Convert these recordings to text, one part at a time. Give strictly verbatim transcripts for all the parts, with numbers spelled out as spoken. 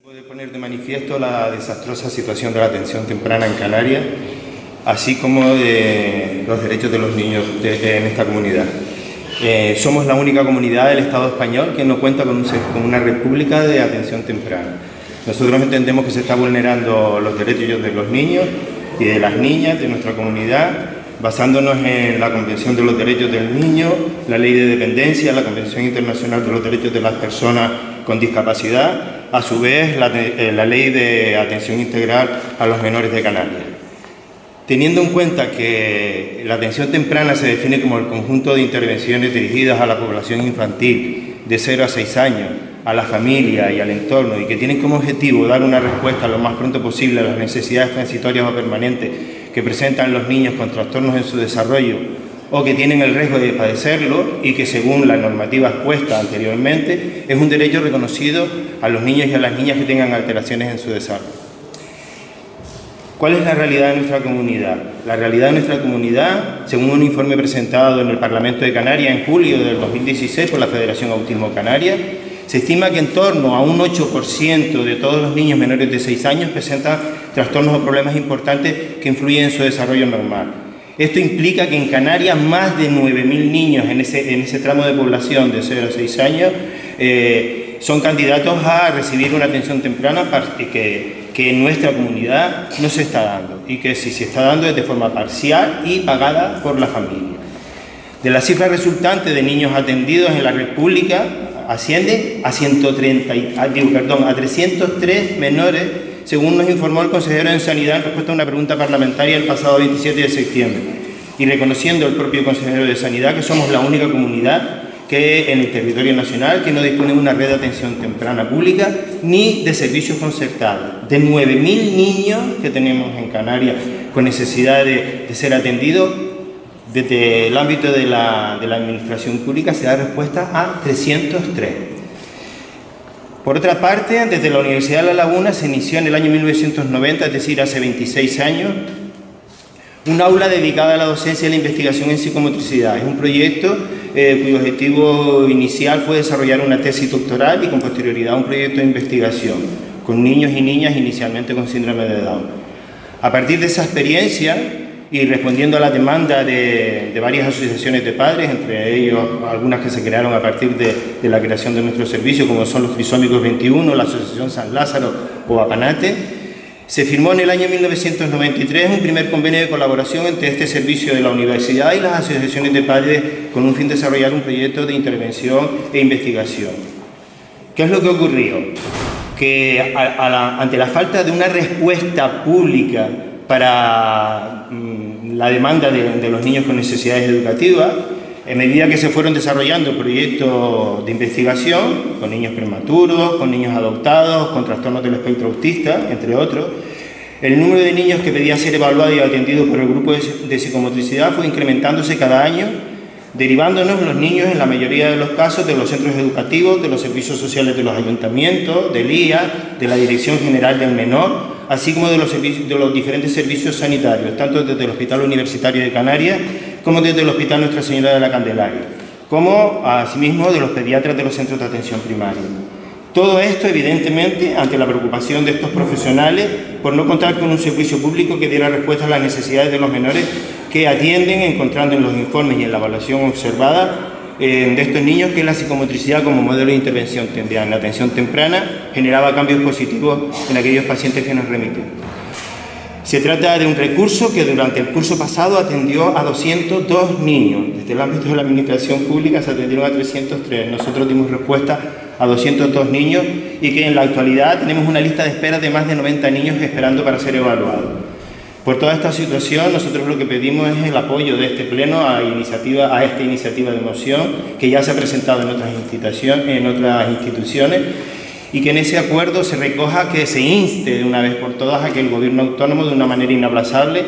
Puede poner de manifiesto la desastrosa situación de la atención temprana en Canarias, así como de los derechos de los niños de, de, en esta comunidad. Eh, somos la única comunidad del Estado español que no cuenta con, un, con una república de atención temprana. Nosotros entendemos que se están vulnerando los derechos de los niños y de las niñas de nuestra comunidad, basándonos en la Convención de los Derechos del Niño, la Ley de Dependencia, la Convención Internacional de los Derechos de las Personas con Discapacidad, a su vez la, de, la Ley de Atención Integral a los Menores de Canarias. Teniendo en cuenta que la atención temprana se define como el conjunto de intervenciones dirigidas a la población infantil de cero a seis años, a la familia y al entorno, y que tienen como objetivo dar una respuesta lo más pronto posible a las necesidades transitorias o permanentes que presentan los niños con trastornos en su desarrollo o que tienen el riesgo de padecerlo y que según la normativa expuesta anteriormente es un derecho reconocido a los niños y a las niñas que tengan alteraciones en su desarrollo. ¿Cuál es la realidad de nuestra comunidad? La realidad de nuestra comunidad, según un informe presentado en el Parlamento de Canarias en julio del dos mil dieciséis por la Federación Autismo Canaria, se estima que en torno a un ocho por ciento de todos los niños menores de seis años presentan trastornos o problemas importantes que influyen en su desarrollo normal. Esto implica que en Canarias más de nueve mil niños en ese, en ese tramo de población de cero a seis años eh, son candidatos a recibir una atención temprana que, que en nuestra comunidad no se está dando y que si se está dando es de forma parcial y pagada por la familia. De la cifra resultante de niños atendidos en la República asciende a, ciento treinta, a, digo, perdón, a trescientos tres menores, según nos informó el consejero de Sanidad en respuesta a una pregunta parlamentaria el pasado veintisiete de septiembre, y reconociendo el propio consejero de Sanidad que somos la única comunidad que en el territorio nacional que no dispone de una red de atención temprana pública ni de servicios concertados. De nueve mil niños que tenemos en Canarias con necesidad de, de ser atendidos, desde el ámbito de la, de la administración pública se da respuesta a trescientos tres. Por otra parte, desde la Universidad de La Laguna se inició en el año mil novecientos noventa, es decir, hace veintiséis años, un aula dedicada a la docencia y la investigación en psicomotricidad. Es un proyecto eh, cuyo objetivo inicial fue desarrollar una tesis doctoral y con posterioridad un proyecto de investigación con niños y niñas inicialmente con síndrome de Down. A partir de esa experiencia y respondiendo a la demanda de, de varias asociaciones de padres, entre ellos algunas que se crearon a partir de, de la creación de nuestro servicio, como son los Trisómicos veintiuno, la Asociación San Lázaro o Apanate, se firmó en el año mil novecientos noventa y tres un primer convenio de colaboración entre este servicio de la universidad y las asociaciones de padres con un fin de desarrollar un proyecto de intervención e investigación. ¿Qué es lo que ocurrió? Que a, a la, ante la falta de una respuesta pública para mmm, la demanda de, de los niños con necesidades educativas, en medida que se fueron desarrollando proyectos de investigación con niños prematuros, con niños adoptados, con trastornos del espectro autista, entre otros, el número de niños que pedía ser evaluado y atendido por el grupo de, de psicomotricidad fue incrementándose cada año, derivándonos los niños en la mayoría de los casos de los centros educativos, de los servicios sociales de los ayuntamientos, del I A, de la Dirección General del Menor, así como de los, de los diferentes servicios sanitarios, tanto desde el Hospital Universitario de Canarias como desde el Hospital Nuestra Señora de la Candelaria, como asimismo de los pediatras de los centros de atención primaria. Todo esto, evidentemente, ante la preocupación de estos profesionales por no contar con un servicio público que diera respuesta a las necesidades de los menores que atienden, encontrando en los informes y en la evaluación observada eh, de estos niños que la psicomotricidad como modelo de intervención en la atención temprana generaba cambios positivos en aquellos pacientes que nos remiten. Se trata de un recurso que durante el curso pasado atendió a doscientos dos niños. Desde el ámbito de la administración pública se atendieron a trescientos tres. Nosotros dimos respuesta a doscientos dos niños y que en la actualidad tenemos una lista de espera de más de noventa niños esperando para ser evaluados. Por toda esta situación, nosotros lo que pedimos es el apoyo de este Pleno a, iniciativa, a esta iniciativa de moción que ya se ha presentado en otras instituciones, en otras instituciones y que en ese acuerdo se recoja que se inste de una vez por todas a que el Gobierno autónomo, de una manera inaplazable,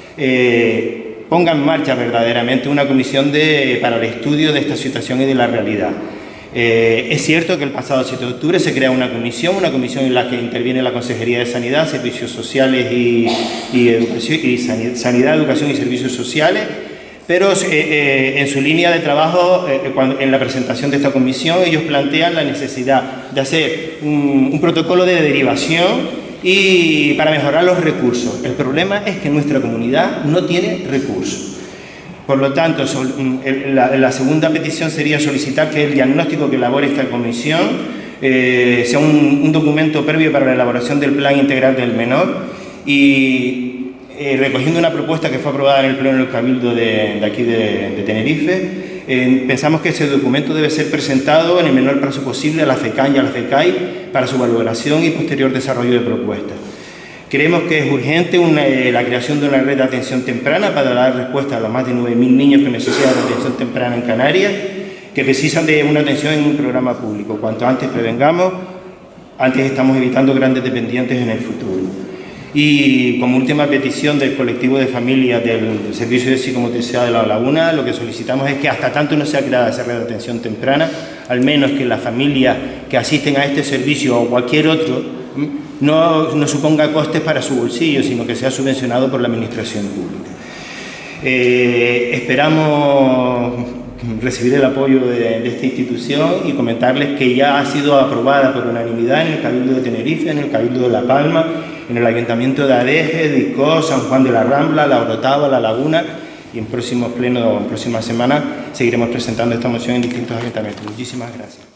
eh, ponga en marcha verdaderamente una comisión de, para el estudio de esta situación y de la realidad. Eh, es cierto que el pasado siete de octubre se crea una comisión, una comisión en la que interviene la Consejería de Sanidad, Servicios Sociales y, y, educación, y Sanidad, Educación y Servicios Sociales, pero eh, eh, en su línea de trabajo, eh, cuando, en la presentación de esta comisión, ellos plantean la necesidad de hacer un, un protocolo de derivación y para mejorar los recursos. El problema es que nuestra comunidad no tiene recursos. Por lo tanto, la, la segunda petición sería solicitar que el diagnóstico que elabore esta comisión eh, sea un, un documento previo para la elaboración del Plan Integral del Menor y eh, recogiendo una propuesta que fue aprobada en el Pleno del Cabildo de, de aquí de, de Tenerife, eh, pensamos que ese documento debe ser presentado en el menor plazo posible a la FECAN y a la FECAI para su valoración y posterior desarrollo de propuestas. Creemos que es urgente una, eh, la creación de una red de atención temprana para dar respuesta a los más de nueve mil niños que necesitan de atención temprana en Canarias, que precisan de una atención en un programa público. Cuanto antes prevengamos, antes estamos evitando grandes dependientes en el futuro. Y como última petición del colectivo de familias del Servicio de Psicomotricidad de La Laguna, lo que solicitamos es que hasta tanto no sea creada esa red de atención temprana, al menos que las familias que asisten a este servicio o cualquier otro no, no suponga costes para su bolsillo, sino que sea subvencionado por la Administración Pública. Eh, esperamos recibir el apoyo de, de esta institución y comentarles que ya ha sido aprobada por unanimidad en el Cabildo de Tenerife, en el Cabildo de La Palma, en el Ayuntamiento de Adeje, de Icó, San Juan de la Rambla, La Orotava, La Laguna, y en próximos plenos, en próximas semanas, seguiremos presentando esta moción en distintos ayuntamientos. Muchísimas gracias.